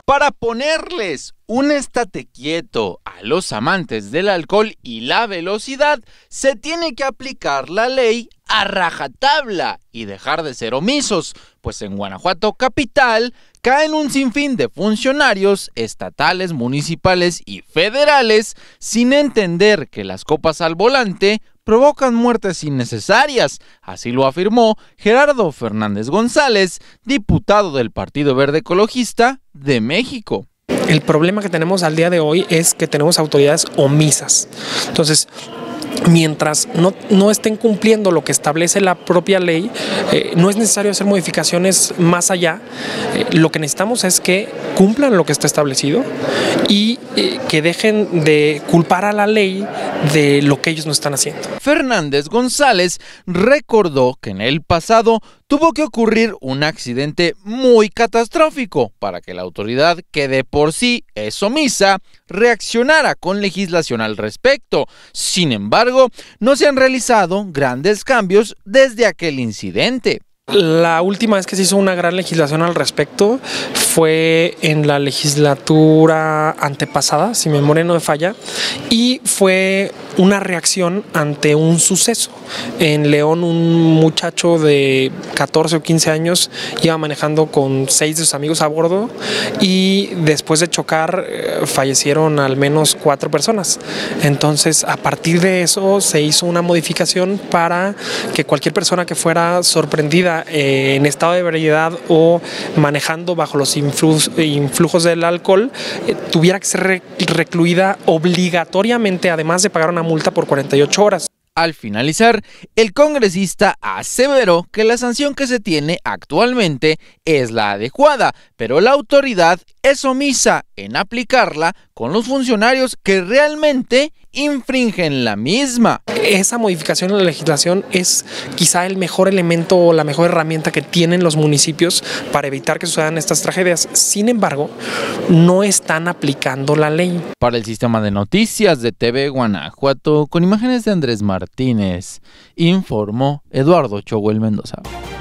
Para ponerles un estate quieto a los amantes del alcohol y la velocidad, se tiene que aplicar la ley a rajatabla y dejar de ser omisos, pues en Guanajuato capital caen un sinfín de funcionarios estatales, municipales y federales sin entender que las copas al volante provocan muertes innecesarias. Así lo afirmó Gerardo Fernández González, diputado del Partido Verde Ecologista de México. El problema que tenemos al día de hoy es que tenemos autoridades omisas. Entonces, mientras no estén cumpliendo lo que establece la propia ley, no es necesario hacer modificaciones más allá. Lo que necesitamos es que cumplan lo que está establecido y que dejen de culpar a la ley de lo que ellos no están haciendo. Fernández González recordó que en el pasado tuvo que ocurrir un accidente muy catastrófico para que la autoridad, que de por sí es omisa, reaccionara con legislación al respecto. Sin embargo, no se han realizado grandes cambios desde aquel incidente. La última vez que se hizo una gran legislación al respecto fue en la legislatura antepasada, si mi memoria no me falla, y fue una reacción ante un suceso. En León, un muchacho de 14 o 15 años iba manejando con 6 de sus amigos a bordo y después de chocar fallecieron al menos 4 personas. Entonces, a partir de eso se hizo una modificación para que cualquier persona que fuera sorprendida en estado de ebriedad o manejando bajo los influjos del alcohol tuviera que ser recluida obligatoriamente, además de pagar una multa por 48 horas. Al finalizar, el congresista aseveró que la sanción que se tiene actualmente es la adecuada, pero la autoridad es omisa en aplicarla con los funcionarios que realmente infringen la misma. Esa modificación en la legislación es quizá el mejor elemento o la mejor herramienta que tienen los municipios para evitar que sucedan estas tragedias. Sin embargo, no están aplicando la ley. Para el sistema de noticias de TV Guanajuato, con imágenes de Andrés Martínez, informó Eduardo Choguel Mendoza.